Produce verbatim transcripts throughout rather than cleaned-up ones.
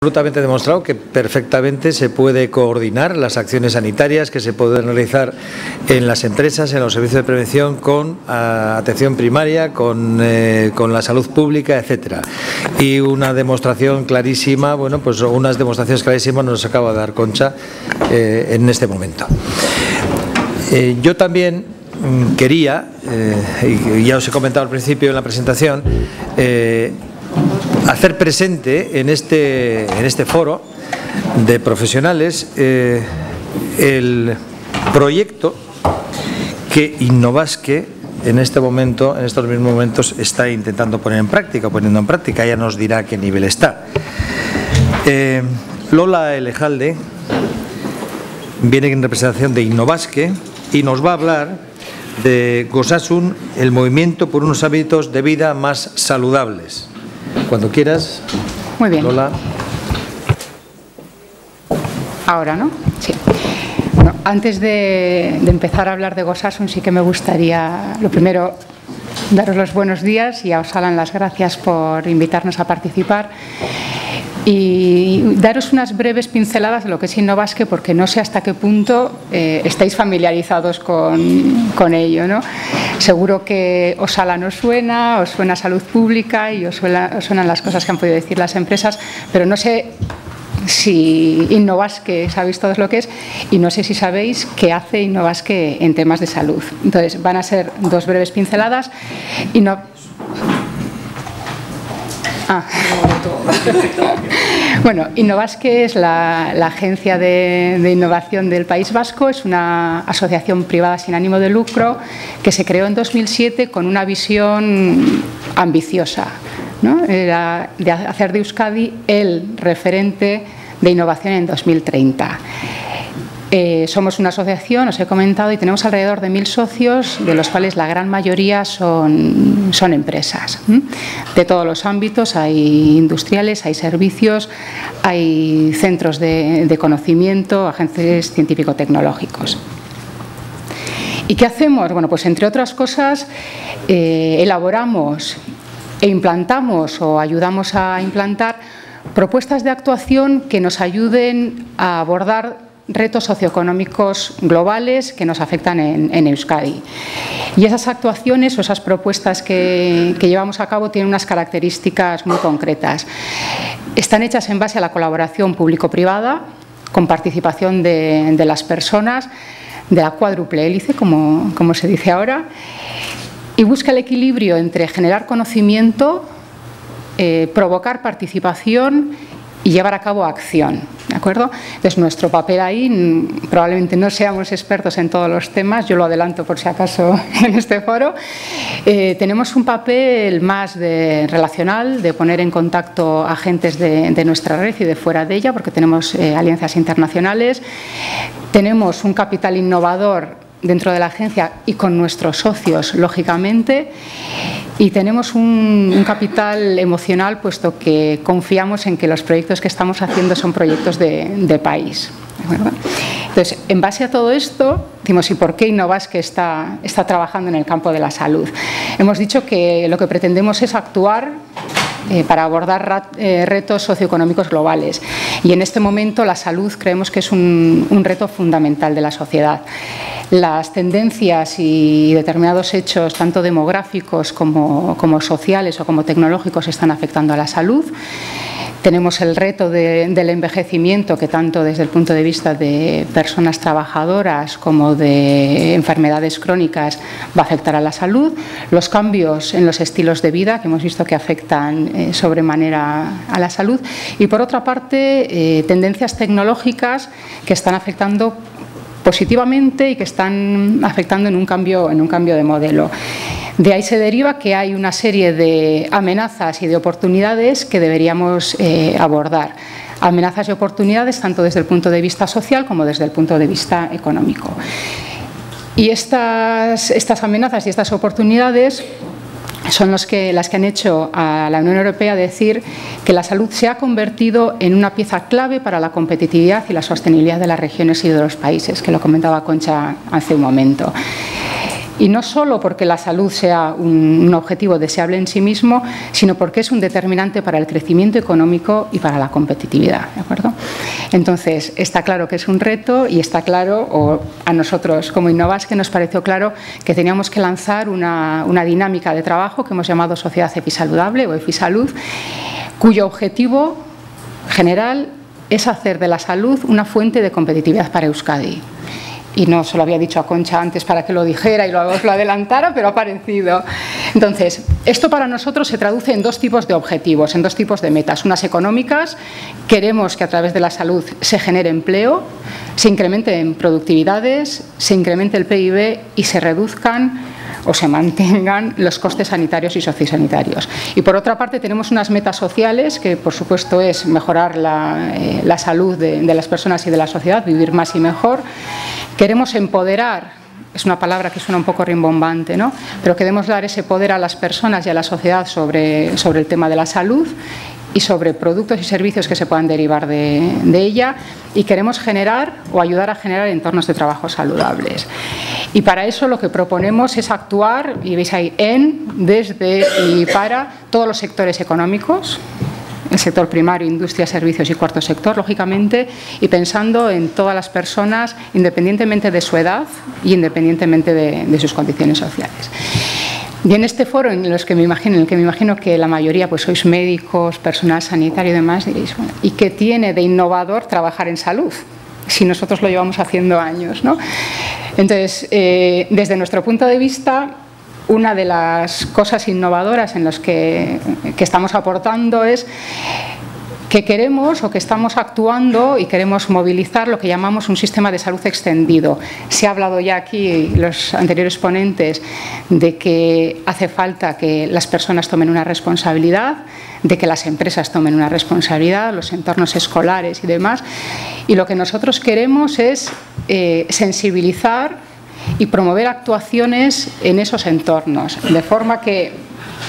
Absolutamente demostrado que perfectamente se puede coordinar las acciones sanitarias que se pueden realizar en las empresas, en los servicios de prevención, con uh, atención primaria, con, eh, con la salud pública, etcétera. Y una demostración clarísima, bueno, pues unas demostraciones clarísimas nos acaba de dar Concha eh, en este momento. Eh, yo también mm, quería, eh, y ya os he comentado al principio en la presentación, eh, hacer presente en este, en este foro de profesionales eh, el proyecto que Innovasque en este momento, en estos mismos momentos, está intentando poner en práctica, poniendo en práctica. Ella nos dirá a qué nivel está. Eh, Lola Elejalde viene en representación de Innovasque y nos va a hablar de Gosasun, el movimiento por unos hábitos de vida más saludables. Cuando quieras. Muy bien. Lola. Ahora, ¿no? Sí. Bueno, antes de, de empezar a hablar de Gosasun, sí que me gustaría, lo primero, daros los buenos días y a Osalan las gracias por invitarnos a participar. Y daros unas breves pinceladas de lo que es Innovasque, porque no sé hasta qué punto eh, estáis familiarizados con, con ello, ¿no? Seguro que Osalan os suena, os suena salud pública y os, suena, os suenan las cosas que han podido decir las empresas, pero no sé si Innovasque sabéis todo lo que es y no sé si sabéis qué hace Innovasque en temas de salud. Entonces, van a ser dos breves pinceladas y no... Ah. Bueno, Innovasque es la, la agencia de, de innovación del País Vasco. Es una asociación privada sin ánimo de lucro que se creó en dos mil siete con una visión ambiciosa, ¿no? Era de hacer de Euskadi el referente de innovación en dos mil treinta. Eh, somos una asociación, os he comentado, y tenemos alrededor de mil socios, de los cuales la gran mayoría son, son empresas, ¿m? De todos los ámbitos. Hay industriales, hay servicios, hay centros de, de conocimiento, agentes científico-tecnológicos. ¿Y qué hacemos? Bueno, pues entre otras cosas, eh, elaboramos e implantamos o ayudamos a implantar propuestas de actuación que nos ayuden a abordar retos socioeconómicos globales que nos afectan en, en Euskadi. Y esas actuaciones o esas propuestas que, que llevamos a cabo tienen unas características muy concretas. Están hechas en base a la colaboración público-privada, con participación de, de las personas, de la cuádruple hélice, como, como se dice ahora, y busca el equilibrio entre generar conocimiento, eh, provocar participación y llevar a cabo acción, ¿de acuerdo? Entonces, nuestro papel ahí, probablemente no seamos expertos en todos los temas, yo lo adelanto por si acaso en este foro, eh, tenemos un papel más de relacional, de poner en contacto agentes de, de nuestra red y de fuera de ella, porque tenemos eh, alianzas internacionales, tenemos un capital innovador dentro de la agencia y con nuestros socios, lógicamente, y tenemos un, un capital emocional, puesto que confiamos en que los proyectos que estamos haciendo son proyectos de, de país, ¿de acuerdo? Entonces, en base a todo esto, decimos, ¿y por qué Innovasque está, está trabajando en el campo de la salud? Hemos dicho que lo que pretendemos es actuar Eh, para abordar eh, retos socioeconómicos globales. Y en este momento la salud creemos que es un, un reto fundamental de la sociedad. Las tendencias y determinados hechos, tanto demográficos como, como sociales o como tecnológicos, están afectando a la salud. Tenemos el reto de, del envejecimiento, que tanto desde el punto de vista de personas trabajadoras como de enfermedades crónicas va a afectar a la salud. Los cambios en los estilos de vida, que hemos visto que afectan eh, sobremanera a la salud. Y por otra parte, eh, tendencias tecnológicas que están afectando positivamente y que están afectando en un cambio, en un cambio de modelo. De ahí se deriva que hay una serie de amenazas y de oportunidades que deberíamos eh, abordar. Amenazas y oportunidades tanto desde el punto de vista social como desde el punto de vista económico. Y estas, estas amenazas y estas oportunidades son los que, las que han hecho a la Unión Europea decir que la salud se ha convertido en una pieza clave para la competitividad y la sostenibilidad de las regiones y de los países, que lo comentaba Concha hace un momento. Y no solo porque la salud sea un, un objetivo deseable en sí mismo, sino porque es un determinante para el crecimiento económico y para la competitividad, ¿de acuerdo? Entonces, está claro que es un reto y está claro, o a nosotros como Innovasque nos pareció claro que teníamos que lanzar una, una dinámica de trabajo que hemos llamado Sociedad Efisaludable o Efisalud, cuyo objetivo general es hacer de la salud una fuente de competitividad para Euskadi. Y no se lo había dicho a Concha antes para que lo dijera y lo, os lo adelantara, pero ha aparecido. Entonces, esto para nosotros se traduce en dos tipos de objetivos, en dos tipos de metas. Unas económicas, queremos que a través de la salud se genere empleo, se incrementen productividades, se incremente el P I B y se reduzcan o se mantengan los costes sanitarios y sociosanitarios. Y por otra parte tenemos unas metas sociales que por supuesto es mejorar la, eh, la salud de, de las personas y de la sociedad, vivir más y mejor. Queremos empoderar, es una palabra que suena un poco rimbombante, ¿no? Pero queremos dar ese poder a las personas y a la sociedad sobre, sobre el tema de la salud y sobre productos y servicios que se puedan derivar de, de ella, y queremos generar o ayudar a generar entornos de trabajo saludables. Y para eso lo que proponemos es actuar, y veis ahí, en, desde y para todos los sectores económicos, el sector primario, industria, servicios y cuarto sector, lógicamente, y pensando en todas las personas, independientemente de su edad y independientemente de, de sus condiciones sociales. Y en este foro, en, los que me imagino, en el que me imagino que la mayoría pues sois médicos, personal sanitario y demás, diréis, bueno, ¿y qué tiene de innovador trabajar en salud? Si nosotros lo llevamos haciendo años, ¿no? Entonces, eh, desde nuestro punto de vista, una de las cosas innovadoras en las que, que estamos aportando es que queremos o que estamos actuando y queremos movilizar lo que llamamos un sistema de salud extendido. Se ha hablado ya aquí, los anteriores ponentes, de que hace falta que las personas tomen una responsabilidad, de que las empresas tomen una responsabilidad, los entornos escolares y demás. Y lo que nosotros queremos es eh, sensibilizar y promover actuaciones en esos entornos, de forma que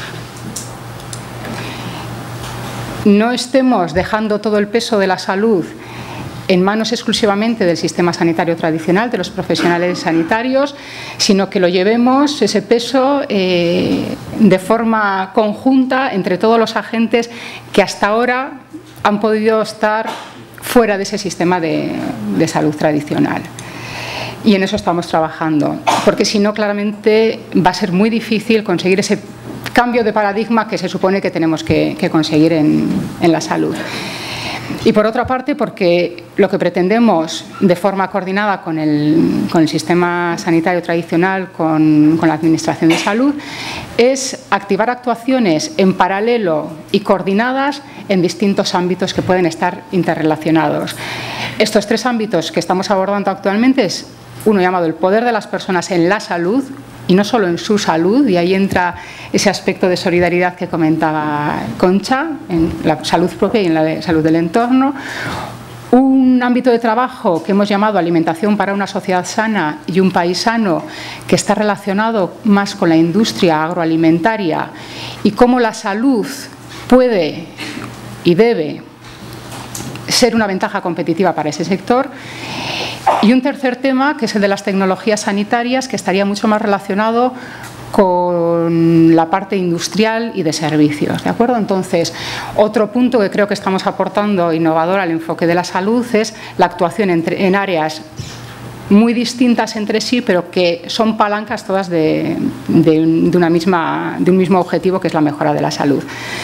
no estemos dejando todo el peso de la salud en manos exclusivamente del sistema sanitario tradicional, de los profesionales sanitarios, sino que lo llevemos, ese peso, eh, de forma conjunta entre todos los agentes que hasta ahora han podido estar fuera de ese sistema de, de salud tradicional. Y en eso estamos trabajando, porque si no, claramente va a ser muy difícil conseguir ese cambio de paradigma que se supone que tenemos que, que conseguir en, en la salud. Y por otra parte, porque lo que pretendemos de forma coordinada con el, con el sistema sanitario tradicional, con, con la Administración de Salud, es activar actuaciones en paralelo y coordinadas en distintos ámbitos que pueden estar interrelacionados. Estos tres ámbitos que estamos abordando actualmente es uno llamado el poder de las personas en la salud, y no solo en su salud, y ahí entra ese aspecto de solidaridad que comentaba Concha, en la salud propia y en la salud del entorno. Un ámbito de trabajo que hemos llamado alimentación para una sociedad sana y un país sano, que está relacionado más con la industria agroalimentaria y cómo la salud puede y debe ser una ventaja competitiva para ese sector. Y un tercer tema, que es el de las tecnologías sanitarias, que estaría mucho más relacionado con la parte industrial y de servicios, ¿de acuerdo? Entonces, otro punto que creo que estamos aportando innovador al enfoque de la salud es la actuación entre, en áreas muy distintas entre sí, pero que son palancas todas de, de, de, una misma, de un mismo objetivo, que es la mejora de la salud.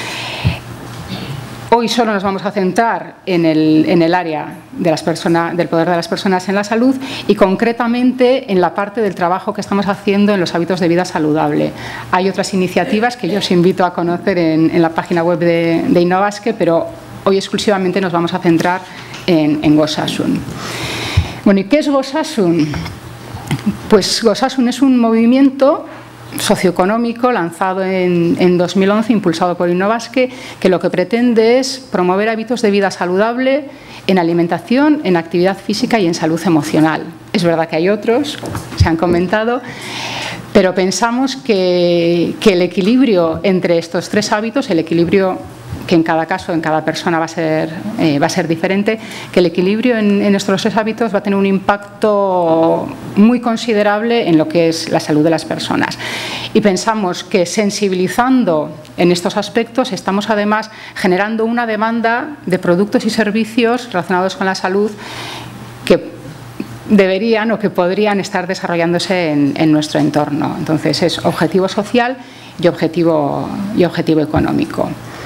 Hoy solo nos vamos a centrar en el, en el área de las personas, del poder de las personas en la salud, y concretamente en la parte del trabajo que estamos haciendo en los hábitos de vida saludable. Hay otras iniciativas que yo os invito a conocer en, en la página web de, de Innovasque, pero hoy exclusivamente nos vamos a centrar en, en Gosasun. Bueno, ¿y qué es Gosasun? Pues Gosasun es un movimiento socioeconómico lanzado en, en dos mil once, impulsado por Innovasque, que lo que pretende es promover hábitos de vida saludable en alimentación, en actividad física y en salud emocional. Es verdad que hay otros, se han comentado, pero pensamos que, que el equilibrio entre estos tres hábitos, el equilibrio que en cada caso, en cada persona va a ser, eh, va a ser diferente, que el equilibrio en, en nuestros tres hábitos va a tener un impacto muy considerable en lo que es la salud de las personas. Y pensamos que sensibilizando en estos aspectos estamos además generando una demanda de productos y servicios relacionados con la salud que deberían o que podrían estar desarrollándose en, en nuestro entorno. Entonces es objetivo social y objetivo, y objetivo económico.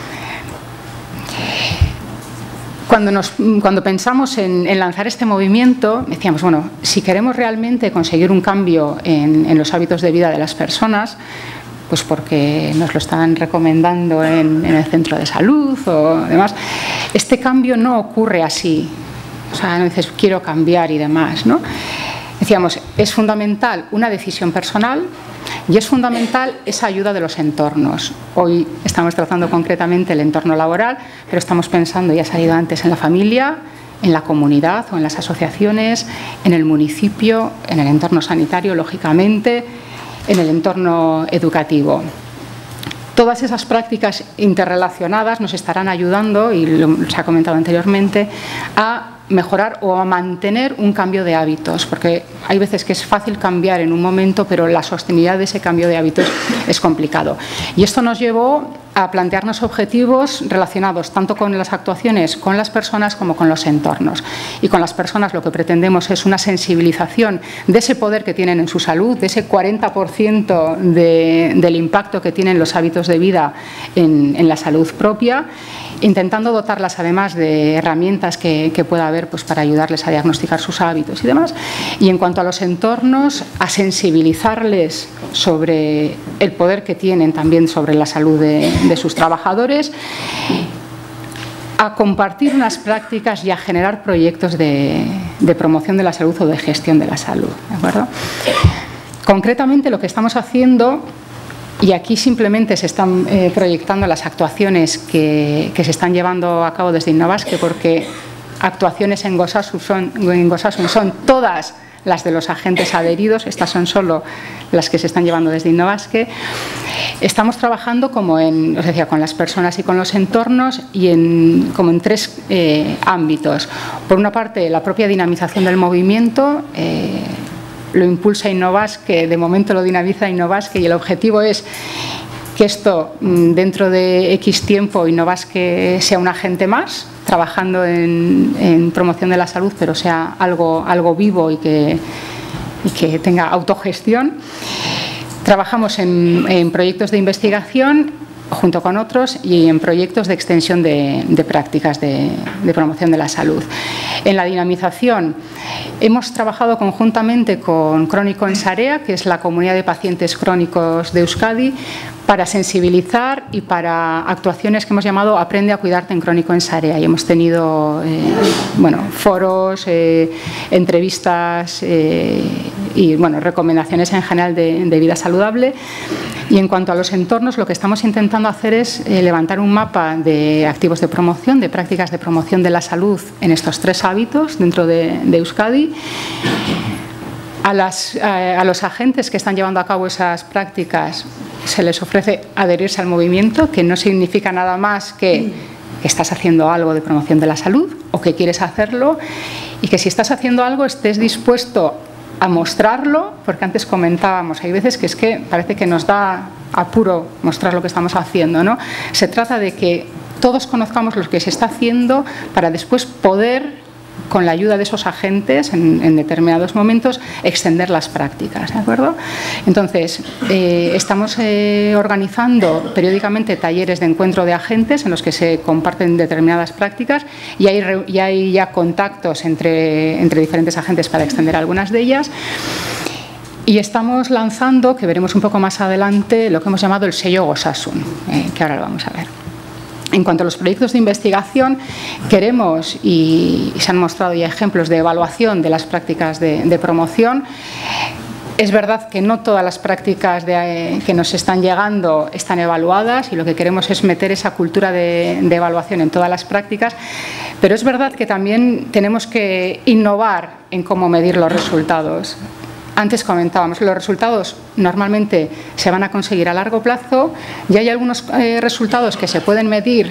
Cuando, nos, cuando pensamos en, en lanzar este movimiento, decíamos, bueno, si queremos realmente conseguir un cambio en, en los hábitos de vida de las personas, pues porque nos lo están recomendando en, en el centro de salud o demás, este cambio no ocurre así. O sea, no dices, quiero cambiar y demás, ¿no? Decíamos, es fundamental una decisión personal y es fundamental esa ayuda de los entornos. Hoy estamos tratando concretamente el entorno laboral, pero estamos pensando, ya ha salido antes, en la familia, en la comunidad o en las asociaciones, en el municipio, en el entorno sanitario, lógicamente, en el entorno educativo. Todas esas prácticas interrelacionadas nos estarán ayudando, y lo se ha comentado anteriormente, a mejorar o a mantener un cambio de hábitos, porque hay veces que es fácil cambiar en un momento, pero la sostenibilidad de ese cambio de hábitos es complicado. Y esto nos llevó a plantearnos objetivos relacionados tanto con las actuaciones con las personas como con los entornos. Y con las personas lo que pretendemos es una sensibilización de ese poder que tienen en su salud, de ese cuarenta por ciento de, del impacto que tienen los hábitos de vida en, en la salud propia, intentando dotarlas además de herramientas que, que pueda haber pues, para ayudarles a diagnosticar sus hábitos y demás. Y en cuanto a los entornos, a sensibilizarles sobre el poder que tienen también sobre la salud de, de sus trabajadores, a compartir unas prácticas y a generar proyectos de, de promoción de la salud o de gestión de la salud, ¿de acuerdo? Concretamente lo que estamos haciendo, y aquí simplemente se están eh, proyectando las actuaciones que, que se están llevando a cabo desde Innobasque, porque actuaciones en Gosasun son, en Gosasun son todas las de los agentes adheridos, estas son solo las que se están llevando desde Innobasque. Estamos trabajando como en, os decía, con las personas y con los entornos y en, como en tres eh, ámbitos. Por una parte, la propia dinamización del movimiento, eh, lo impulsa Innobasque, de momento lo dinamiza Innobasque y el objetivo es que esto dentro de X tiempo Innobasque sea un agente más, trabajando en, en promoción de la salud, pero sea algo, algo vivo y que, y que tenga autogestión. Trabajamos en, en proyectos de investigación junto con otros y en proyectos de extensión de, de prácticas de, de promoción de la salud. En la dinamización hemos trabajado conjuntamente con Crónico en Sarea, que es la comunidad de pacientes crónicos de Euskadi, para sensibilizar y para actuaciones que hemos llamado Aprende a cuidarte en Crónico en Sarea. Y hemos tenido eh, bueno, foros, eh, entrevistas eh, y bueno, recomendaciones en general de, de vida saludable. Y en cuanto a los entornos, lo que estamos intentando hacer es eh, levantar un mapa de activos de promoción, de prácticas de promoción de la salud en estos tres hábitos dentro de, de Euskadi. A, las, a, a los agentes que están llevando a cabo esas prácticas se les ofrece adherirse al movimiento, que no significa nada más que, que estás haciendo algo de promoción de la salud o que quieres hacerlo, y que si estás haciendo algo estés dispuesto a mostrarlo, porque antes comentábamos, hay veces que es que parece que nos da apuro mostrar lo que estamos haciendo, ¿no? Se trata de que todos conozcamos lo que se está haciendo para después poder, con la ayuda de esos agentes en, en determinados momentos, extender las prácticas, ¿de acuerdo? Entonces, eh, estamos eh, organizando periódicamente talleres de encuentro de agentes en los que se comparten determinadas prácticas y hay, y hay ya contactos entre, entre diferentes agentes para extender algunas de ellas. Y estamos lanzando, que veremos un poco más adelante, lo que hemos llamado el sello Gosasun, eh, que ahora lo vamos a ver. En cuanto a los proyectos de investigación, queremos, y se han mostrado ya ejemplos de evaluación de las prácticas de, de promoción. Es verdad que no todas las prácticas de, eh, que nos están llegando están evaluadas y lo que queremos es meter esa cultura de, de evaluación en todas las prácticas, pero es verdad que también tenemos que innovar en cómo medir los resultados. Antes comentábamos, los resultados normalmente se van a conseguir a largo plazo y hay algunos eh, resultados que se pueden medir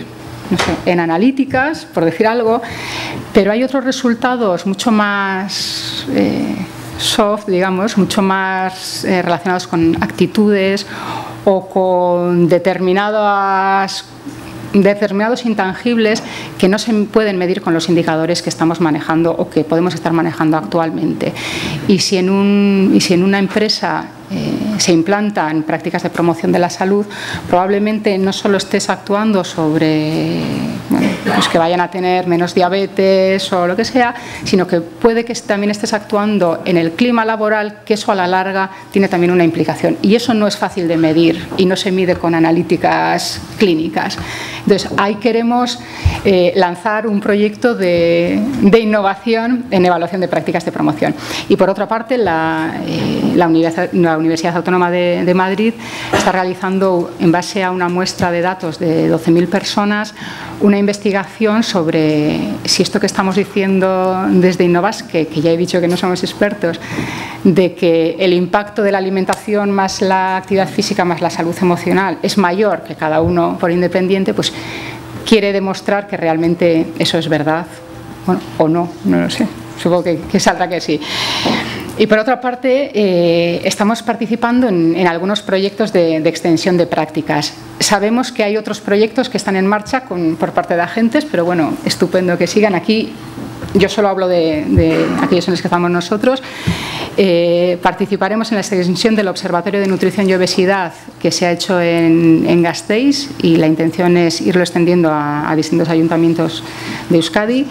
no sé, en analíticas, por decir algo, pero hay otros resultados mucho más eh, soft, digamos, mucho más eh, relacionados con actitudes o con determinadas determinados intangibles que no se pueden medir con los indicadores que estamos manejando o que podemos estar manejando actualmente. Y si en, un, y si en una empresa eh, se implantan prácticas de promoción de la salud, probablemente no solo estés actuando sobre bueno, pues que vayan a tener menos diabetes o lo que sea, sino que puede que también estés actuando en el clima laboral, que eso a la larga tiene también una implicación. Y eso no es fácil de medir y no se mide con analíticas clínicas. Entonces, ahí queremos eh, lanzar un proyecto de, de innovación en evaluación de prácticas de promoción. Y por otra parte, la, eh, la, Universidad, la Universidad Autónoma de, de Madrid está realizando, en base a una muestra de datos de doce mil personas, una investigación sobre si esto que estamos diciendo desde Innovas, que, que ya he dicho que no somos expertos, de que el impacto de la alimentación más la actividad física más la salud emocional es mayor que cada uno por independiente, pues quiere demostrar que realmente eso es verdad, bueno, o no, no lo sé, supongo que, que saldrá que sí. Y por otra parte, eh, estamos participando en, en algunos proyectos de, de extensión de prácticas. Sabemos que hay otros proyectos que están en marcha con, por parte de agentes, pero bueno, estupendo que sigan. Aquí yo solo hablo de, de aquellos en los que estamos nosotros. Eh, participaremos en la extensión del Observatorio de Nutrición y Obesidad que se ha hecho en, en Gasteiz, y la intención es irlo extendiendo a, a distintos ayuntamientos de Euskadi.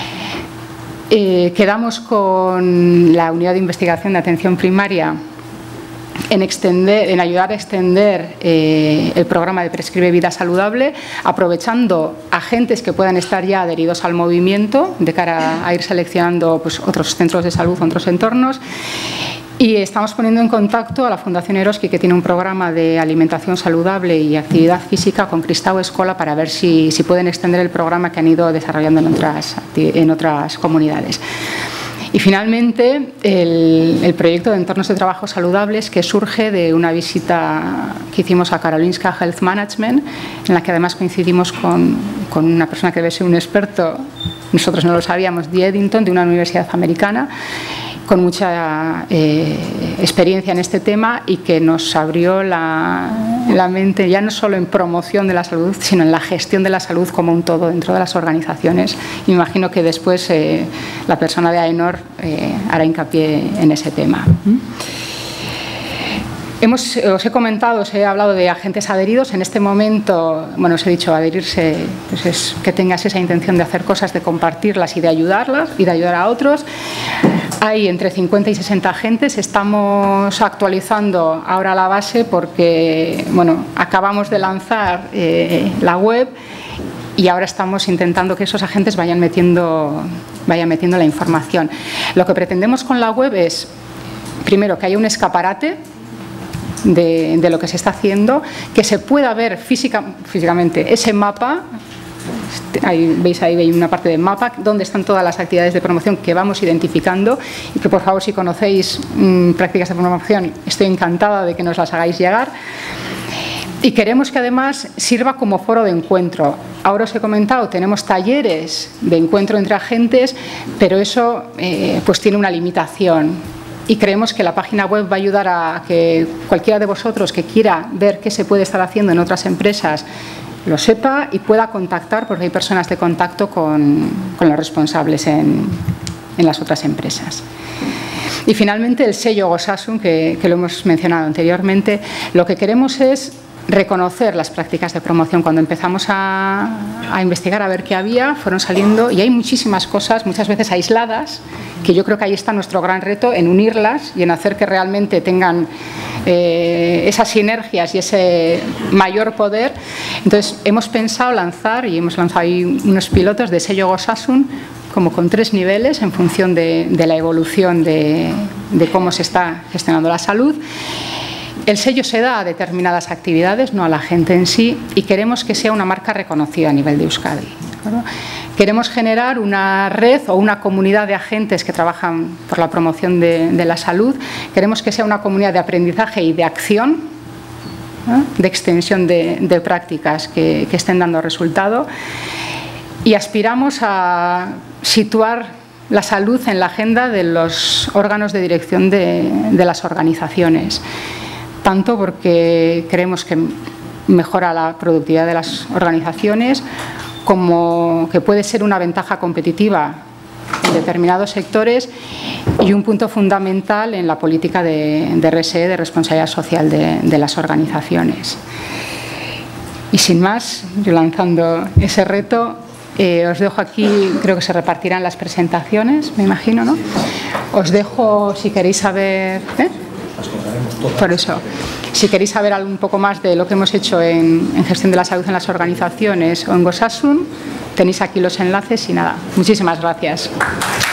Eh, quedamos con la Unidad de Investigación de Atención Primaria en, extender, en ayudar a extender eh, el programa de Prescribe Vida Saludable, aprovechando agentes que puedan estar ya adheridos al movimiento de cara a ir seleccionando pues, otros centros de salud, otros entornos. Y estamos poniendo en contacto a la Fundación Eroski, que tiene un programa de alimentación saludable y actividad física, con Cristau Escola, para ver si, si pueden extender el programa que han ido desarrollando en otras, en otras comunidades. Y finalmente, el, el proyecto de entornos de trabajo saludables, que surge de una visita que hicimos a Karolinska Health Management, en la que además coincidimos con, con una persona que debe ser un experto, nosotros no lo sabíamos, de Eddington, de una universidad americana, con mucha eh, experiencia en este tema, y que nos abrió la, la mente ya no solo en promoción de la salud, sino en la gestión de la salud como un todo dentro de las organizaciones. Me imagino que después eh, la persona de AENOR eh, hará hincapié en ese tema. Hemos, os he comentado, os he hablado de agentes adheridos. En este momento, bueno, os he dicho, adherirse pues es que tengas esa intención de hacer cosas, de compartirlas y de ayudarlas y de ayudar a otros. Hay entre cincuenta y sesenta agentes. Estamos actualizando ahora la base porque, bueno, acabamos de lanzar eh, la web, y ahora estamos intentando que esos agentes vayan metiendo, vayan metiendo la información. Lo que pretendemos con la web es, primero, que haya un escaparate De, de lo que se está haciendo, que se pueda ver física, físicamente ese mapa. Ahí, veis ahí veis una parte del mapa donde están todas las actividades de promoción que vamos identificando, y que por favor, si conocéis mmm, prácticas de promoción, estoy encantada de que nos las hagáis llegar. Y queremos que además sirva como foro de encuentro. Ahora os he comentado, tenemos talleres de encuentro entre agentes, pero eso eh, pues tiene una limitación. Y creemos que la página web va a ayudar a que cualquiera de vosotros que quiera ver qué se puede estar haciendo en otras empresas lo sepa y pueda contactar, porque hay personas de contacto con, con los responsables en, en las otras empresas. Y finalmente, el sello Osasun, que, que lo hemos mencionado anteriormente. Lo que queremos es reconocer las prácticas de promoción. Cuando empezamos a, a investigar a ver qué había, fueron saliendo, y hay muchísimas cosas, muchas veces aisladas, que yo creo que ahí está nuestro gran reto, en unirlas y en hacer que realmente tengan eh, esas sinergias y ese mayor poder. Entonces, hemos pensado lanzar, y hemos lanzado ahí unos pilotos de sello Osasun, como con tres niveles en función de, de la evolución de, de cómo se está gestionando la salud. El sello se da a determinadas actividades, no a la gente en sí, y queremos que sea una marca reconocida a nivel de Euskadi. ¿Verdad? Queremos generar una red o una comunidad de agentes que trabajan por la promoción de, de la salud. Queremos que sea una comunidad de aprendizaje y de acción, ¿eh? de extensión de, de prácticas que, que estén dando resultado, y aspiramos a situar la salud en la agenda de los órganos de dirección de, de las organizaciones, tanto porque creemos que mejora la productividad de las organizaciones, como que puede ser una ventaja competitiva en determinados sectores y un punto fundamental en la política de, de R S E, de responsabilidad social de, de las organizaciones. Y sin más, yo lanzando ese reto, eh, os dejo aquí, creo que se repartirán las presentaciones, me imagino, ¿no? Os dejo, si queréis saber... ¿eh? Por eso, si queréis saber un poco más de lo que hemos hecho en, en gestión de la salud en las organizaciones o en Gosasun, tenéis aquí los enlaces y nada, muchísimas gracias.